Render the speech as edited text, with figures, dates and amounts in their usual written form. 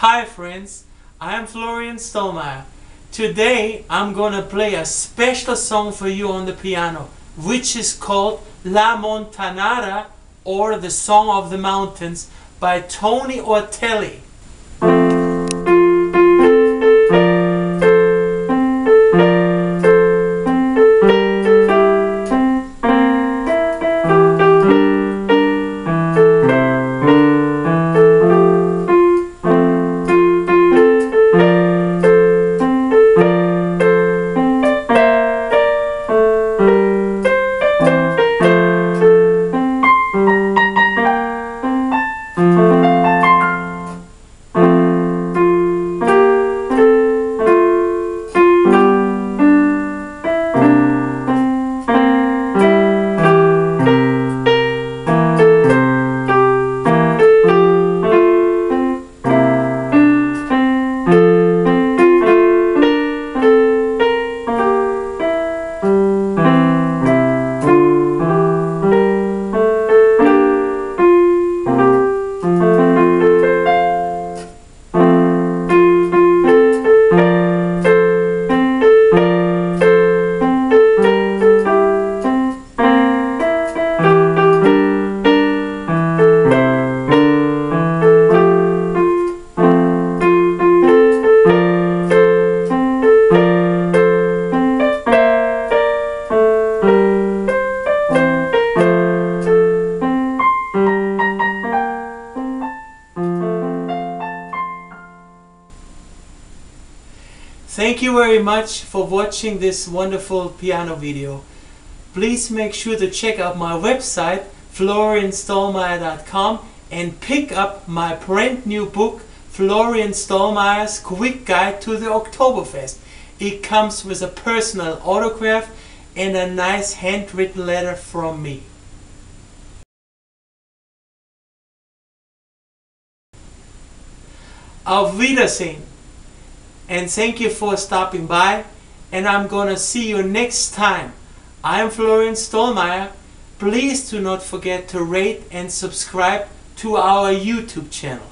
Hi friends, I am Florian Stolmeyer. Today I'm gonna play a special song for you on the piano, which is called La Montanara, or the Song of the Mountains, by Tony Ortelli. Thank you very much for watching this wonderful piano video. Please make sure to check out my website florianstolmeyer.com and pick up my brand new book, Florian Stolmeyer's Quick Guide to the Oktoberfest. It comes with a personal autograph and a nice handwritten letter from me. Auf Wiedersehen, and thank you for stopping by, and I'm gonna see you next time. I'm Florian Stolmeyer. Please do not forget to rate and subscribe to our YouTube channel.